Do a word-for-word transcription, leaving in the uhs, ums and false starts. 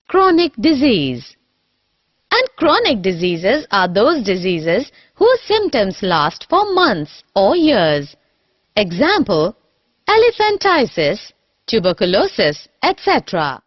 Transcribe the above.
Chronic disease. And chronic diseases are those diseases whose symptoms last for months or years. Example, elephantiasis, tuberculosis, et cetera.